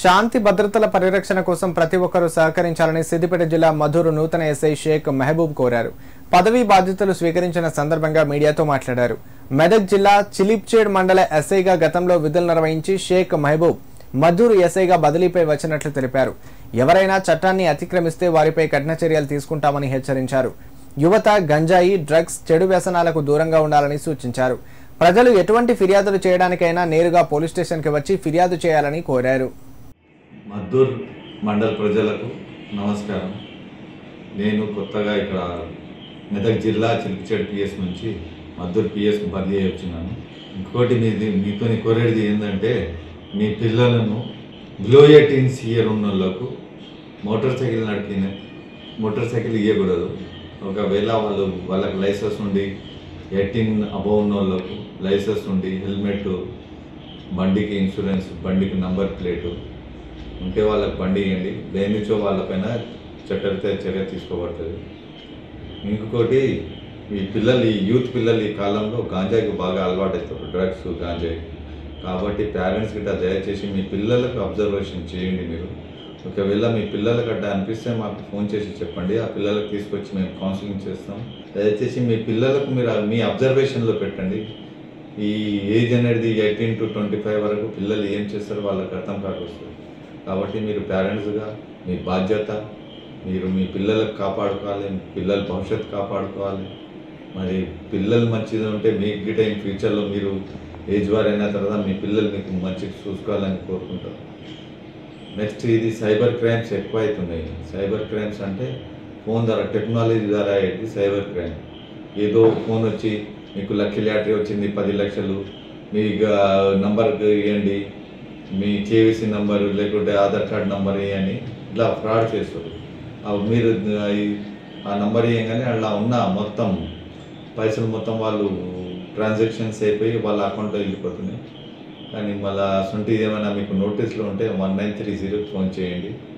శాంతి భద్రతల పరిరక్షణ కోసం ప్రతి ఒక్కరూ సహకరించాలని సిద్దిపేట జిల్లా మధుర్ నూతన ఎస్ఐ షేక్ మెహబూబ్ కోరారు. పదవీ బాధ్యతలు స్వీకరించిన సందర్భంగా మీడియాతో మాట్లాడారు. మెదక్ జిల్లా చిలిప్చేడ్ మండల ఎస్ఐగా గతంలో విధులు నిర్వహించి షేక్ మెహబూబ్ మధుర్ ఎస్ఐగా బదిలీపై వచ్చినట్లు తెలిపారు. ఎవరైనా చట్టాన్ని అతిక్రమిస్తే వారిపై కఠిన చర్యలు తీసుకుంటామని హెచ్చరించారు. యువత గంజాయి, డ్రగ్స్, చెడు వ్యసనాలకు దూరంగా ఉండాలని సూచించారు. ప్రజలు ఎటువంటి ఫిర్యాదులు చేయడానికైనా నేరుగా పోలీస్ స్టేషన్కి వచ్చి ఫిర్యాదు చేయాలని కోరారు. మద్దూర్ మండల ప్రజలకు నమస్కారం. నేను కొత్తగా ఇక్కడ మెదక్ జిల్లా చిలిపిచేడు పిఎస్ నుంచి మద్దూర్ పిఎస్కి బదిలీ అయ్యి వచ్చినాను. ఇంకోటి మీతో కోరేది ఏంటంటే, మీ పిల్లలను బిలో 18 ఇయర్ ఉన్న వాళ్ళకు మోటార్ సైకిల్ ఇవ్వకూడదు. ఒకవేళ వాళ్ళకి లైసెన్స్ ఉండి 18 అబవ్ ఉన్న వాళ్ళకు లైసెన్స్ ఉండి హెల్మెట్, బండికి ఇన్సూరెన్స్, బండికి నంబర్ ప్లేటు ఉంటే వాళ్ళకి బండి ఇవ్వండి. దేనిచో వాళ్ళపైన చర్య తీసుకోబడుతుంది. ఇంకొకటి, ఈ యూత్ పిల్లలు ఈ కాలంలో గాంజాకి బాగా అలవాటు అవుతారు, డ్రగ్స్, గాంజాయి. కాబట్టి పేరెంట్స్ గిట్ట దయచేసి మీ పిల్లలకు అబ్జర్వేషన్ చేయండి. మీరు ఒకవేళ మీ పిల్లలకు అట్లా అనిపిస్తే మాకు ఫోన్ చేసి చెప్పండి. ఆ పిల్లలకు తీసుకొచ్చి మేము కౌన్సిలింగ్ చేస్తాం. దయచేసి మీ పిల్లలకు మీరు మీ అబ్జర్వేషన్లో పెట్టండి. ఈ ఏజ్ అనేది 18 to 25 వరకు పిల్లలు ఏం చేస్తారో వాళ్ళకి అర్థం కాకొస్తుంది. కాబట్టి మీరు పేరెంట్స్గా మీ బాధ్యత, మీరు మీ పిల్లలకు కాపాడుకోవాలి, పిల్లల భవిష్యత్తు కాపాడుకోవాలి. మరి పిల్లలు మంచిగా ఉంటే మీకు గిట్ట ఇన్ ఫ్యూచర్లో మీరు ఏజ్ వారు అయిన తర్వాత మీ పిల్లలు మీకు మంచిగా చూసుకోవాలని కోరుకుంటారు. నెక్స్ట్, ఇది సైబర్ క్రైమ్స్ ఎక్కువ అవుతున్నాయి. సైబర్ క్రైమ్స్ అంటే ఫోన్ ద్వారా, టెక్నాలజీ ద్వారా అయ్యేది సైబర్ క్రైమ్. ఏదో ఫోన్ వచ్చి మీకు లక్కీ లాటరీ వచ్చింది 10 లక్షలు, మీ నంబర్కి ఇవ్వండి, మీ కేవీసీ నంబరు లేకుంటే ఆధార్ కార్డ్ నంబర్ ఇవ్వని ఇట్లా ఫ్రాడ్ చేస్తారు. మీరు ఆ నంబర్ ఇవ్వగానే అలా ఉన్న మొత్తం పైసలు మొత్తం వాళ్ళు ట్రాన్సాక్షన్స్ అయిపోయి వాళ్ళ అకౌంట్లో వెళ్ళిపోతున్నాయి. కానీ మళ్ళీ అసొంటిది ఏమైనా మీకు నోటీసులు ఉంటే 1930 ఫోన్ చేయండి.